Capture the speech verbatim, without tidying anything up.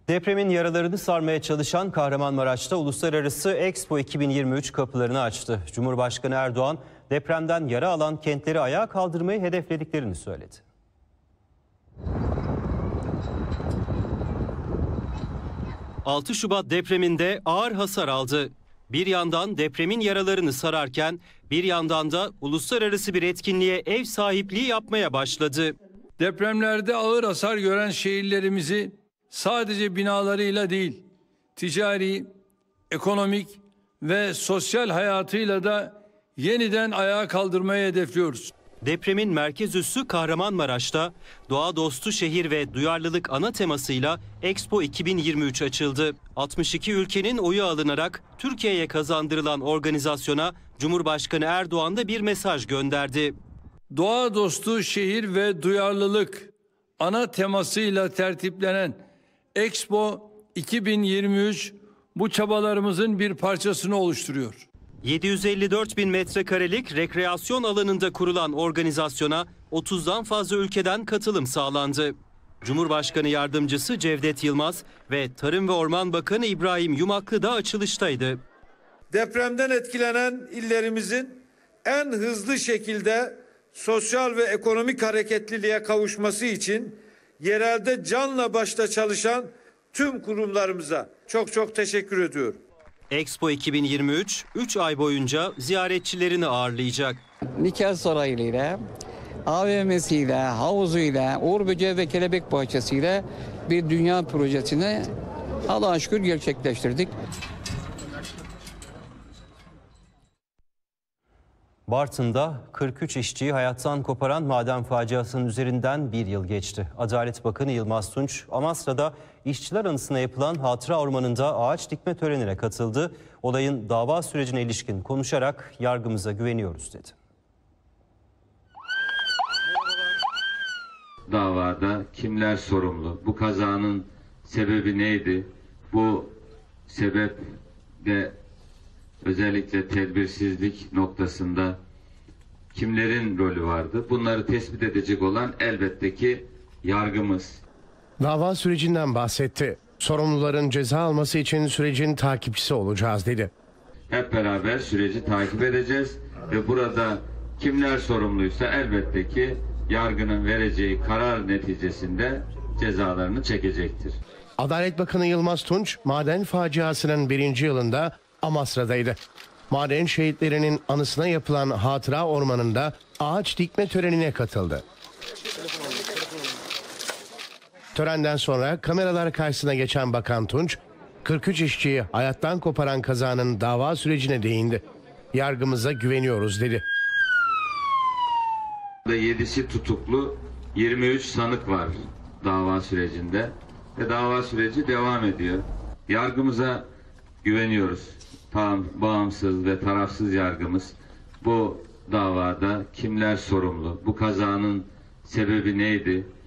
Depremin yaralarını sarmaya çalışan Kahramanmaraş'ta Uluslararası Expo iki bin yirmi üç kapılarını açtı. Cumhurbaşkanı Erdoğan depremden yara alan kentleri ayağa kaldırmayı hedeflediklerini söyledi. altı Şubat depreminde ağır hasar aldı. Bir yandan depremin yaralarını sararken bir yandan da uluslararası bir etkinliğe ev sahipliği yapmaya başladı. Depremlerde ağır hasar gören şehirlerimizi sadece binalarıyla değil, ticari, ekonomik ve sosyal hayatıyla da yeniden ayağa kaldırmayı hedefliyoruz. Depremin merkez üssü Kahramanmaraş'ta doğa dostu şehir ve duyarlılık ana temasıyla Expo iki bin yirmi üç açıldı. altmış iki ülkenin oyu alınarak Türkiye'ye kazandırılan organizasyona Cumhurbaşkanı Erdoğan da bir mesaj gönderdi. Doğa dostu şehir ve duyarlılık ana temasıyla tertiplenen Expo iki bin yirmi üç bu çabalarımızın bir parçasını oluşturuyor. yedi yüz elli dört bin metrekarelik rekreasyon alanında kurulan organizasyona otuzdan fazla ülkeden katılım sağlandı. Cumhurbaşkanı Yardımcısı Cevdet Yılmaz ve Tarım ve Orman Bakanı İbrahim Yumaklı da açılıştaydı. Depremden etkilenen illerimizin en hızlı şekilde sosyal ve ekonomik hareketliliğe kavuşması için yerelde canla başla çalışan tüm kurumlarımıza çok çok teşekkür ediyorum. Expo iki bin yirmi üç üç ay boyunca ziyaretçilerini ağırlayacak. Nikel Sarayı'yla, A V M'siyle, havuzuyla, Uğur Böceği ve Kelebek Bahçesi'yle bir dünya projesini Allah'a şükür gerçekleştirdik. Bartın'da kırk üç işçiyi hayattan koparan maden faciasının üzerinden bir yıl geçti. Adalet Bakanı Yılmaz Tunç, Amasra'da işçiler anısına yapılan hatıra ormanında ağaç dikme törenine katıldı. Olayın dava sürecine ilişkin konuşarak yargımıza güveniyoruz dedi. Davada kimler sorumlu? Bu kazanın sebebi neydi? Bu sebep de özellikle tedbirsizlik noktasında kimlerin rolü vardı? Bunları tespit edecek olan elbette ki yargımız. Dava sürecinden bahsetti. Sorumluların ceza alması için sürecin takipçisi olacağız dedi. Hep beraber süreci takip edeceğiz ve burada kimler sorumluysa elbette ki yargının vereceği karar neticesinde cezalarını çekecektir. Adalet Bakanı Yılmaz Tunç, maden faciasının birinci yılında Amasra'daydı. Maden şehitlerinin anısına yapılan hatıra ormanında ağaç dikme törenine katıldı. Törenden sonra kameralar karşısına geçen Bakan Tunç, kırk üç işçiyi hayattan koparan kazanın dava sürecine değindi. Yargımıza güveniyoruz dedi. yedisi tutuklu, yirmi üç sanık var dava sürecinde ve dava süreci devam ediyor. Yargımıza güveniyoruz. Tam bağımsız ve tarafsız yargımız bu davada kimler sorumlu? Bu kazanın sebebi neydi?